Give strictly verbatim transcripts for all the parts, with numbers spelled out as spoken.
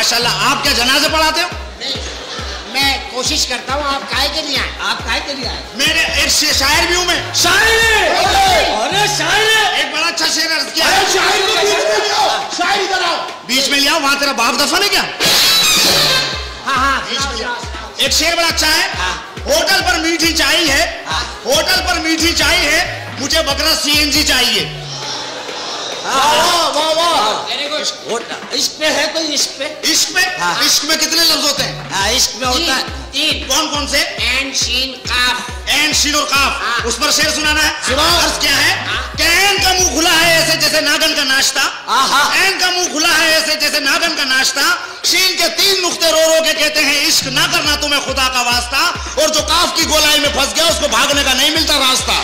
माशाल्लाह। आप क्या जनाजे पढ़ाते हो? नहीं, मैं कोशिश करता हूँ। आप काहे के लिए आए? आप काहे के लिए आए? मेरे एक शायर भी हूँ मैं। शायर? अरे शायर! एक बड़ा अच्छा शेर अर्ज किया। शायर को बीच में ले आओ, शायर इधर आओ। बीच में ले आओ, वहां तेरा बाप दफन है क्या? हाँ हाँ, बीच में ले आओ। एक शेर बड़ा अच्छा है। होटल पर मीठी चाय है, होटल पर मीठी चाय है, मुझे बकरा सीएनजी चाहिए। वाह वाह वाह, वेरी गुड। इश्क पे है कोई? इश्क पे? इश्क में? इश्क में कितने लफ्ज होते हैं? हाँ, इश्क में होता है तीन। कौन कौन से? एन शीन काफ। एन शीन और काफ। हाँ। उस पर शेर सुनाना है। सुनाओ। अर्ज क्या है? कैन का मुंह खुला है ऐसे जैसे नागन का नाश्ता। एन का मुंह खुला है ऐसे जैसे नागन का नाश्ता। शीन के तीन नुक्ते रो रो के कहते हैं इश्क ना करना तुम्हें खुदा का वास्ता। और जो काफ की गोलाई में फंस गया उसको भागने का नहीं मिलता रास्ता।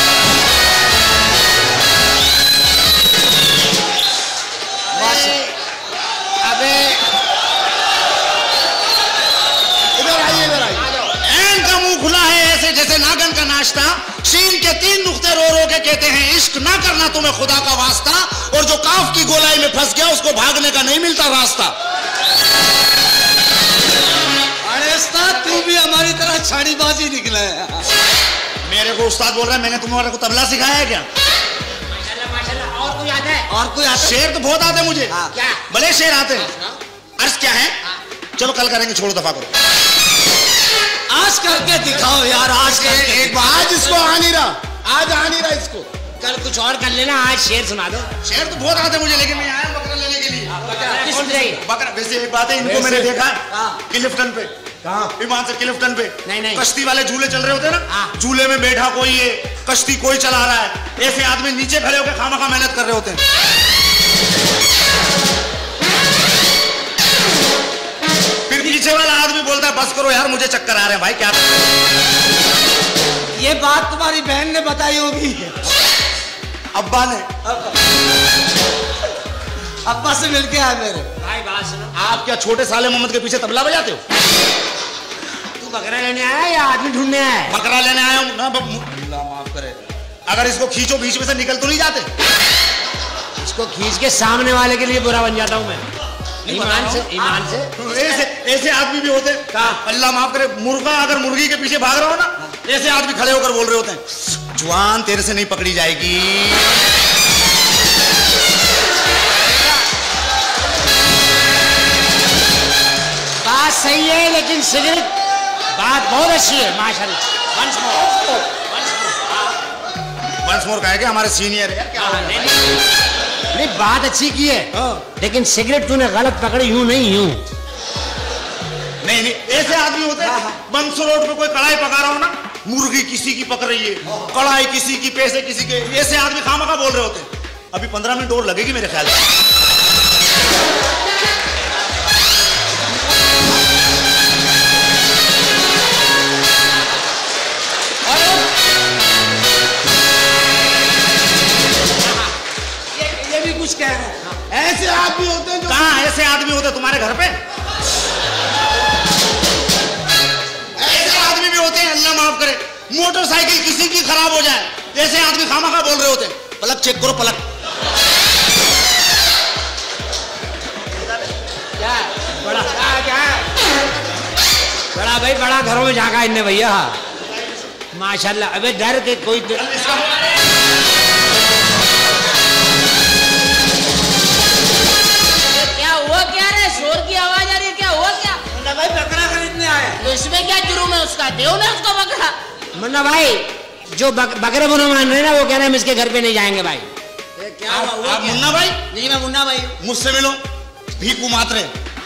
अबे इधर आइए, इधर आइए। एन का मुंह खुला है ऐसे जैसे नागन का नाश्ता। शीन के तीन नुक्ते रो रो के कहते हैं इश्क ना करना तुम्हें खुदा का वास्ता। और जो काफ की गोलाई में फंस गया उसको भागने का नहीं मिलता रास्ता। अरे उस्ताद, तू भी हमारी तरह छाड़ीबाजी निकला है। मेरे को उस्ताद बोल रहा है, मैंने तुम्हारे को तबला सिखाया है क्या? माशाल्लाह माशाल्लाह। और कोई आता है? और कोई आता? शेर तो बहुत आते हैं मुझे। हाँ। क्या? बड़े शेर आते हैं। अर्ज क्या है? चलो कल करेंगे, छोड़ो दफा करो। आज करके दिखाओ यार, आज करके। एक बार आज इसको आ नहीं रहा, आज आ नहीं रहा इसको। कल कुछ और कर लेना, आज शेर सुना दो। शेर तो बहुत आते हैं मुझे, लेकिन मैं आया बकरा लेने के लिए। कौन से? बकरा। वैसे एक बात है, इनको मैंने देखा हाँ। क्लिफ्टन पे। कहाँ? विमान से क्लिफ्टन पे। नहीं, नहीं। कश्ती वाले झूले चल रहे होते हैं ना। हाँ। झूले में बैठा कोई है, कश्ती कोई चला रहा है। ऐसे आदमी नीचे खड़े होकर खामा खा मेहनत कर रहे होते हैं। फिर पीछे वाला आदमी बोलता है बस करो यार, मुझे चक्कर आ रहे हैं भाई। क्या ये बात तुम्हारी बहन ने बताई होगी? अब्बा ने। अब्बा से मिलके आए मेरे भाई। बात सुनो, आप क्या छोटे साले मोहम्मद के पीछे तबला बजाते हो? तू बकरा लेने आया या आदमी ढूंढने आया? बकरा लेने आया हूँ ना। अल्लाह माफ करे। अगर इसको खींचो बीच में से निकल तो नहीं जाते? इसको खींच के सामने वाले के लिए बुरा बन जाता हूँ मैं। ईमान से, ईमान से। ऐसे ऐसे आदमी भी होते हैं। कहाँ? अल्लाह माफ करे, मुर्गा अगर मुर्गी के पीछे भाग रहा हो ना, ऐसे आदमी खड़े होकर बोल रहे होते हैं जवान तेरे से नहीं पकड़ी जाएगी। बात सही है, लेकिन सिगरेट बात बहुत अच्छी है माशाल्लाह। Once more, once more. Once more कहेगा, हमारे सीनियर है। क्या हाँ, नहीं, नहीं, नहीं, बात अच्छी की है, लेकिन सिगरेट तूने गलत पकड़ी, यूं नहीं यूं। नहीं नहीं, ऐसे आदमी होते हैं। बंस रोड पे कोई कढ़ाई पका रहा हो ना, मुर्गी किसी की पक रही है, कढ़ाई किसी की, पैसे किसी के। ऐसे आदमी खामखा बोल रहे होते हैं। अभी पंद्रह मिनट और लगेगी मेरे ख्याल से। कुछ कह रहे हैं। ऐसे आदमी होते हैं जो... कहाँ ऐसे आदमी होते तुम्हारे घर पे? ऐसे आदमी भी होते हैं, अल्लाह माफ करे, मोटरसाइकिल किसी की खराब हो जाए, ऐसे आदमी खामखा बोल रहे होते हैं पलक चेक करो पलक। क्या बड़ा क्या क्या बड़ा भाई, बड़ा घरों में झांका इनने भैया माशाल्लाह। अबे डर के कोई तो... भाई बकरा खरीदने आया, तो इसमें क्या जुर्म है उसका? दो ना उसको बकरा। मुन्ना भाई, जो बक, बकरे बुनो मान रहे ना, वो कह रहे हैं हम इसके घर पे नहीं जाएंगे भाई। ये क्या आप, हुआ? आप मुन्ना भाई? नहीं, मैं मुन्ना भाई। मुझसे मिलो, भीकू मात्रे।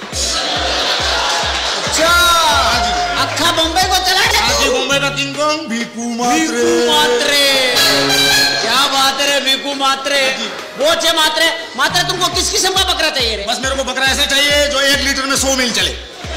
अच्छा, अक्खा बम्बई को चला गया? आज बम्बई का किंग कॉन्ग भीकू मात्रे। भीकू मात्रे, क्या बात है भीकू मात्रे। वो चे मात्रे, मात्रे तुमको किस किस्म का बकरा चाहिए रे? बस मेरे को बकरा ऐसा चाहिए जो एक लीटर में सौ मील चले।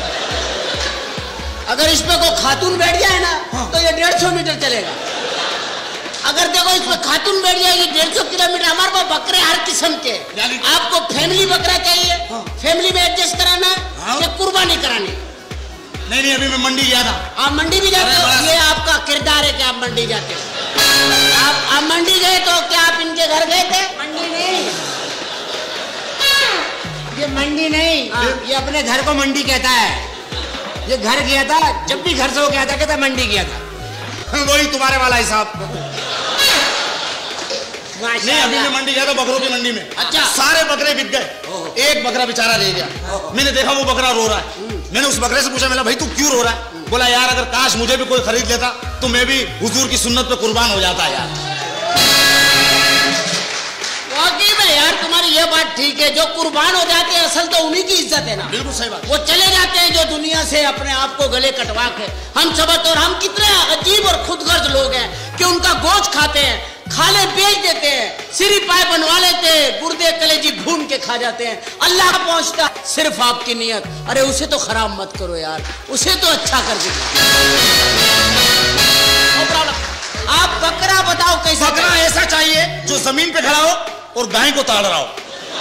अगर इसमें कोई खातून बैठ जाए ना, हाँ, तो ये डेढ़ सौ मीटर चलेगा। अगर देखो इसमें खातून बैठ जाएगी डेढ़ सौ किलोमीटर। हमारे पास बकरे हर किस्म के। आपको फैमिली बकरा चाहिए? हाँ। फैमिली में एडजस्ट कराना है, हाँ, या कुर्बानी करानी? नहीं नहीं, अभी मैं मंडी गया था। आप मंडी भी जाते हो? ये आपका किरदार है कि आप मंडी जाते हो। आप आप मंडी गए तो क्या आप इनके घर गए थे? मंडी नहीं, ये मंडी नहीं, ये अपने घर को मंडी कहता है। ये घर गया था, जब भी घर से वो गया था कहता मंडी गया था। वही तुम्हारे वाला हिसाब। नहीं, अभी मैं मंडी गया था, बकरों की मंडी में। अच्छा। सारे बकरे बिक गए, एक बकरा बेचारा रह गया। मैंने देखा वो बकरा रो रहा है। मैंने उस बकरे से पूछा, मैंने भाई तू क्यों रो रहा है? बोला यार अगर काश मुझे भी कोई खरीद लेता तो मैं भी हुजूर की सुन्नत पे कुर्बान हो जाता यार। वाकई में यार तुम्हारी ये बात ठीक है, जो कुर्बान हो जाते हैं असल तो उन्हीं की इज्जत है ना। बिल्कुल सही बात। वो चले जाते हैं जो दुनिया से अपने आप को गले कटवा के। हम सबक और हम कितने अजीब और खुदगर्ज लोग हैं कि उनका गोश्त खाते हैं, खाले बेच देते हैं, सिरी पाए बनवा लेते हैं, गुर्दे कलेजी भून के खा जाते हैं। अल्लाह पहुंचता सिर्फ आपकी नियत। अरे उसे तो खराब मत करो यार, उसे तो अच्छा कर दो। आप बकरा बताओ कैसा? बकरा ऐसा चाहिए जो जमीन पे खड़ा हो और गाय को ताड़ रहा हो।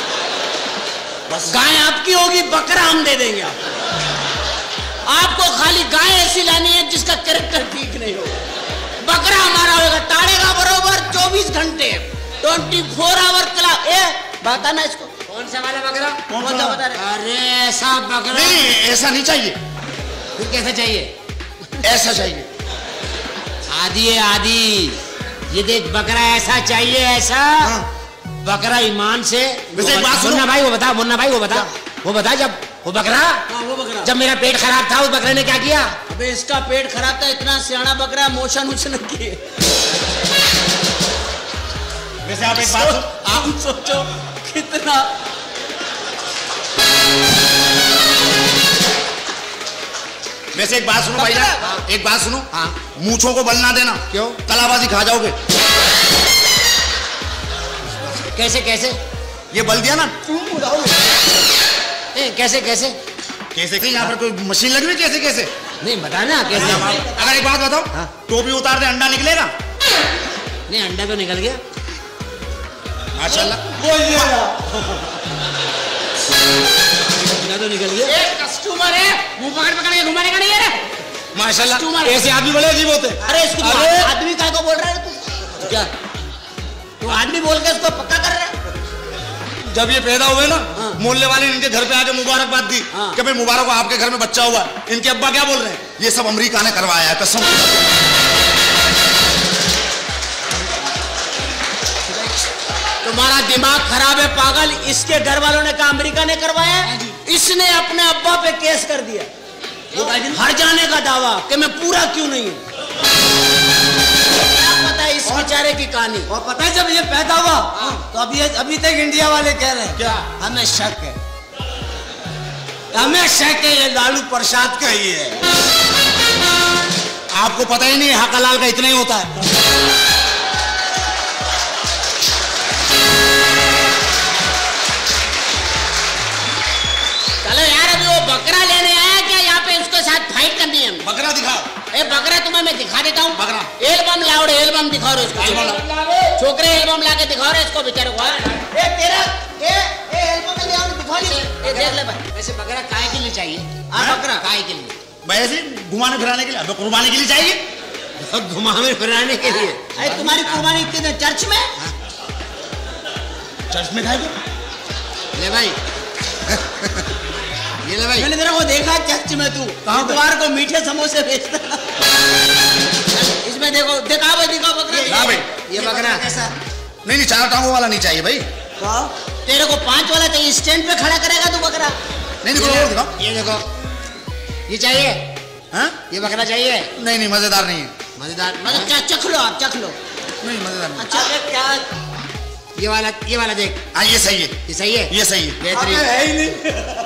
बस गाय आपकी होगी, बकरा हम दे देंगे आप। आपको खाली गाय ऐसी लानी है जिसका कैरेक्टर ठीक नहीं हो। बकरा हमारा होगा, ताड़ेगा बरोबर चौबीस घंटे, ट्वेंटी फोर आवर क्लॉक। ए बता ना इसको कौन सा वाला बकरा? कौन सा? बता बता रहे। अरे ऐसा बकरा नहीं, ऐसा नहीं चाहिए। फिर कैसा चाहिए? ऐसा चाहिए। आदि है आदि। ये देख बकरा ऐसा चाहिए, ऐसा। हाँ। बकरा ईमान से। वैसे एक बात सुनो। मुन्ना भाई वो बता, मुन्ना भाई वो बता, वो बता जब वो बकरा हाँ, वो बकरा जब मेरा पेट खराब था उस बकरे ने क्या किया? अबे इसका पेट खराब था, इतना सियाना बकरा मोशन उछन किए। वैसे आप एक बात सो, आप सोचो कितना। वैसे एक बात सुनो भाई जान, एक बात सुनो। हाँ। मूंछों को बल ना देना। क्यों? कलाबाजी खा जाओगे। कैसे कैसे? ये बल दिया ना, ए, कैसे कैसे? कैसे कैसे? यहाँ पर कोई मशीन लगी हुई? कैसे कैसे? नहीं बता ना कैसे। अगर एक बात बताओ, हाँ। टोपी उतार दे अंडा निकलेगा? नहीं अंडा तो निकल गया। माशाल्लाह। अंडा तो निकल गया। एक कस्टमर है, मुंह पकड़ पकड़ के घुमाने का नहीं है रे। माशाल्लाह। कस्टमर। ऐसे आदमी बड़े अजीब होते। अरे इसको तू अरे! आदमी काय को बोल रहा है तू? क्या? तू आदमी बोल के इसको पक्का कर रहा है? जब ये पैदा हुए ना, हाँ। मोहल्ले वाले ने इनके घर पे आके मुबारकबाद दी हाँ। कि भाई मुबारक हो आपके घर में बच्चा हुआ। इनके अब्बा क्या बोल रहे हैं? ये सब अमेरिका ने करवाया है, कसम। तुम्हारा दिमाग खराब है पागल। इसके घर वालों ने कहा अमेरिका ने करवाया, इसने अपने अब्बा पे केस कर दिया, हर जाने का दावा कि मैं पूरा क्यों नहीं हूं। क्या पता है इस बेचारे की कहानी। और पता है जब ये पैदा हुआ तो अभी अभी तक इंडिया वाले कह रहे हैं क्या? हमें शक है, हमें शक है ये लालू प्रसाद का ही है। आपको पता ही नहीं, हकालाल का इतना ही होता है। चलो यार, अभी वो बकरा लेने आया क्या यहाँ पे? उसके साथ फाइट करनी है हमें। बकरा दिखा। ए बकरा तुम्हें मैं दिखा देता हूँ। बकरा। एल्बम लाओ रे, एल्बम दिखाओ रे इसको। छोकरे एल्बम ला के दिखाओ रे इसको बेचारे को। ए तेरा ए ए एल्बम ले आओ, दिखा ले। ए देख ले भाई। वैसे बकरा काय के लिए चाहिए? हाँ बकरा काय के लिए? भाई ऐसे घुमाने फिराने के लिए, अब कुर्बानी के लिए चाहिए। घुमाने फिराने के लिए। अरे तुम्हारी कुर्बानी कितने चर्च में? चर्च में खाएगा? ले भाई ये ले भाई। मैंने तेरे को देखा चर्च में, तू बुधवार को मीठे समोसे बेचता। इसमें देखो, दिखा भाई, दिखा बकरा। हाँ भाई। ये बकरा कैसा? नहीं नहीं, चार टांगों वाला नहीं चाहिए भाई। तेरे को पांच वाला चाहिए, स्टैंड पे खड़ा करेगा तू बकरा। नहीं नहीं, कोई और दिखाओ। ये देखो, ये चाहिए? हाँ? ये बकरा चाहिए? नहीं नहीं, मजेदार नहीं है। मजेदार मतलब क्या? चख लो आप, चख लो। नहीं मजेदार नहीं। अच्छा क्या? ये वाला, ये वाला देख। हाँ ये सही है, ये सही है, ये सही है। बेहतरीन। है ही नहीं।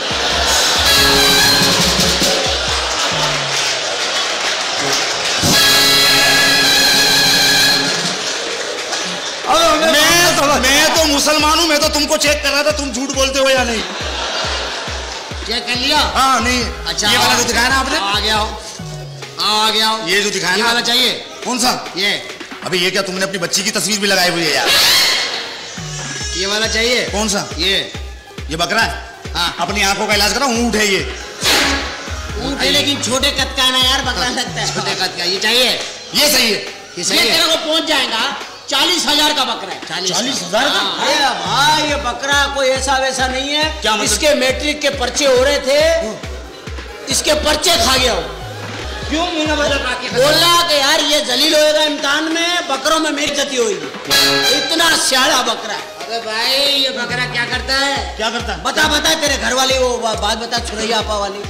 मैं मैं तो मुसलमान हूँ, मैं तो तुमको चेक कर रहा था तुम झूठ बोलते हो या नहीं। चेक कर लिया? हाँ नहीं। अच्छा ये वाला जो दिखाया ना आपने, आ गया हो, आ गया हो। ये जो दिखाया ये ना, वाला चाहिए? कौन सा? ये अभी ये क्या तुमने अपनी बच्ची की तस्वीर भी लगाई हुई है यार? ये वाला चाहिए? कौन सा? ये ये बकरा है। हाँ। अपनी आंखों का इलाज करा, ऊँट है ये। ऊँट है लेकिन छोटे कद का है ना यार, बकरा लगता है। छोटे कद का। ये चाहिए? ये सही है। ये ये सही है? तेरे को पहुंच जाएगा। चालीस हजार का बकरा है। चालीस हजार का? अरे भाई ये बकरा कोई ऐसा वैसा नहीं है। क्या मतलब? इसके मैट्रिक के पर्चे हो रहे थे, इसके पर्चे खा गया हो। क्यों मीना भाई? बोला कि यार ये जलील होएगा इम्तिहान में, बकरों में मेरी गति होगी। इतना स्याड़ा बकरा है। अरे भाई ये बकरा क्या करता है? क्या करता है? बता बता तेरे घर वाली वो बात बता, छुरैया आपा वाली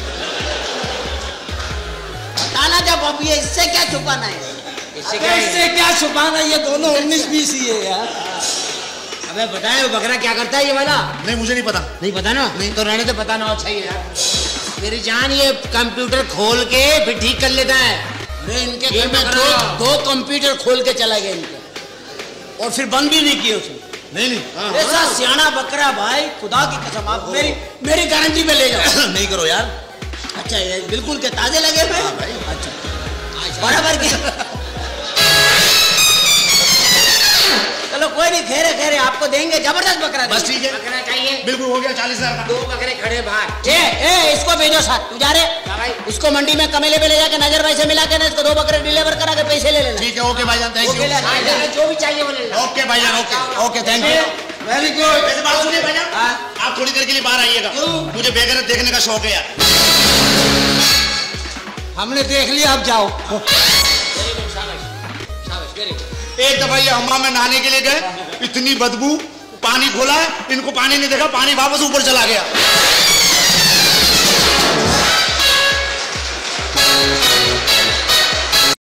बताना। जब अब ये इससे क्या छुपाना है? इससे क्या इससे क्या छुपाना? ये दोनों उन्नीस बीस ही है यार। अबे बताए वो बकरा क्या करता है ये वाला? नहीं मुझे नहीं पता। नहीं पता ना? नहीं तो रहने तो पता ना अच्छा ही है यार। मेरी जान ये कंप्यूटर खोल के फिर ठीक कर लेता है। अरे इनके घर में दो दो कंप्यूटर खोल के चला गया इनके, और फिर बंद भी नहीं किए उसने। नहीं नहीं ऐसा सियाना बकरा भाई, खुदा की कसम। आप मेरी मेरी गारंटी पे ले जाओ। नहीं करो यार। अच्छा ये बिल्कुल के ताजे लगे हुए? अच्छा बराबर के। चलो कोई नहीं, खेरे खेरे आपको देंगे, जबरदस्त बकरा बस ठीक है, बकरा चाहिए? बिल्कुल हो गया चालीस हजार का। दो बकरे खड़े बाहर। ए ए इसको भेजो साथ। तू जा रहे भाई? इसको मंडी में कमेले पे ले जाके नजर भाई से मिला के ना, इसको दो बकरे डिलीवर करा के पैसे ले लेना। ठीक है, ओके भाईजान, थैंक यू। जो भी चाहिए वो ले लो। ओके भाईजान, okay okay, thank you, very good. वैसे बात सुनिए भाईजान, आप थोड़ी देर के लिए बाहर आइएगा, मुझे बेगैरत देखने का शौक है यार। हमने देख लिया, अब जाओ। एक दफा ये हम्माम में नहाने के लिए गए, इतनी बदबू, पानी खोला है, इनको पानी नहीं देखा, पानी वापस ऊपर चला गया।